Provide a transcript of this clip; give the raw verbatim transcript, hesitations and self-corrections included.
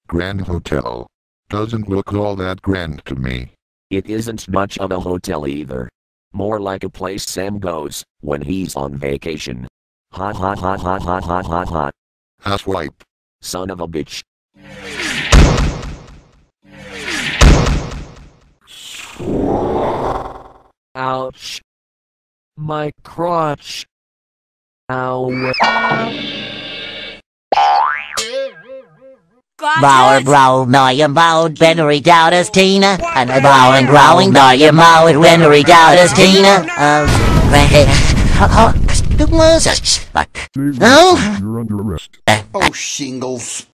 Grand Hotel. Doesn't look all that grand to me. It isn't much of a hotel either. More like a place Sam goes when he's on vacation. Hot hot hot hot hot hot hot hot. Asswipe. Son of a bitch. Ouch. My crotch. Ow. Bauer growl, now you mowed, Bennery doubt as Tina. And I bow and growling, now you mowed, Bennery doubt as Tina. Oh, no? You're under arrest. Oh, shingles.